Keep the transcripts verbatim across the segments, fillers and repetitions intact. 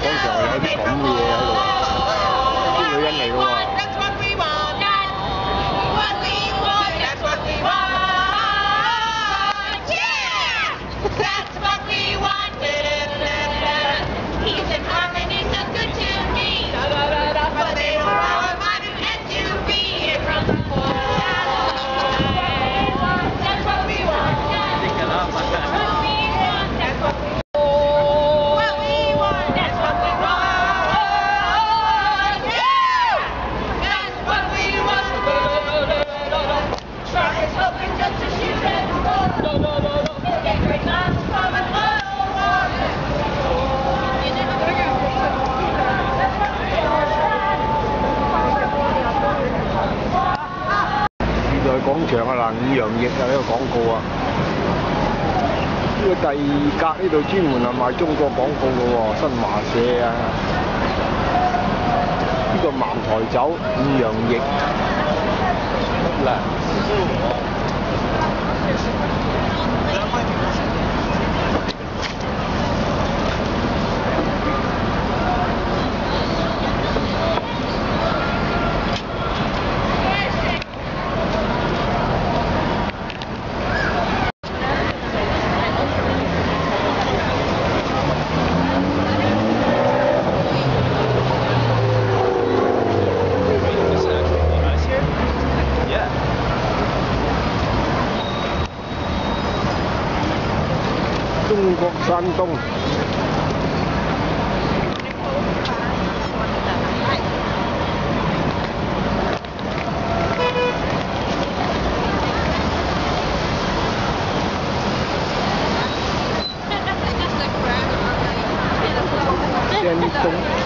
廣場有啲咁嘅嘢喺度，啲女人嚟㗎喎。廣場啊嗱，五羊液啊呢個廣告啊，呢個第二格呢度專門係賣中國廣告嘅喎，新華社啊，呢個茅台酒五羊液嗱。中國山東。山東。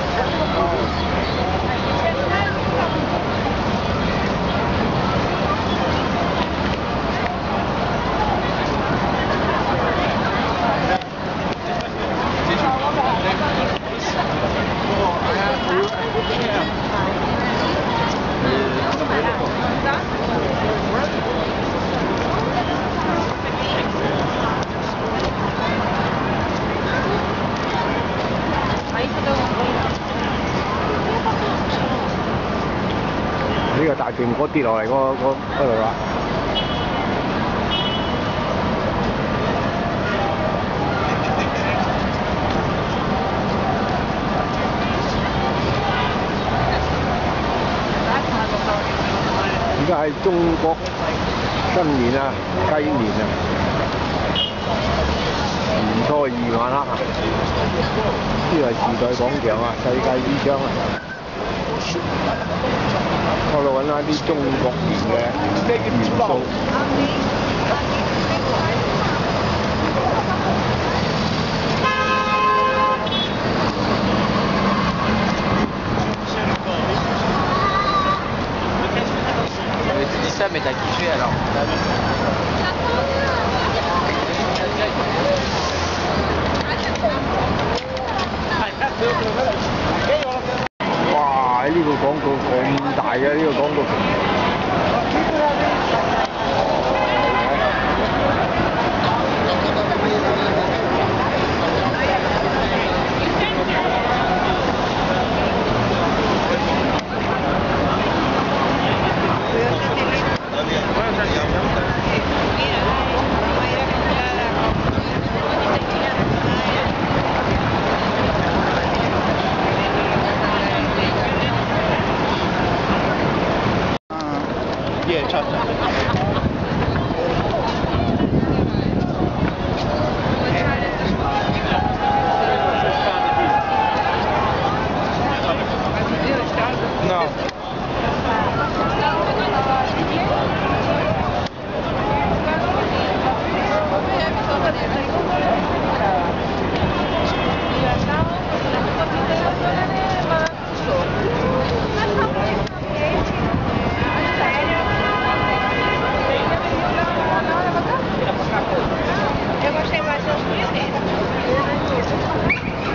呢個大蘋果跌落嚟嗰嗰嗰度啦。而家係中國新年啊，雞年啊，年初二晚黑啊，呢個係時代廣場啊，世界之窗啊。我哋揾下啲中國年嘅元素。 Ça mais t'as kiffé alors. Wow, 呢個廣告咁大嘅呢個廣告。 Yeah, chop chop. No. Eu gostei mais das primeiras.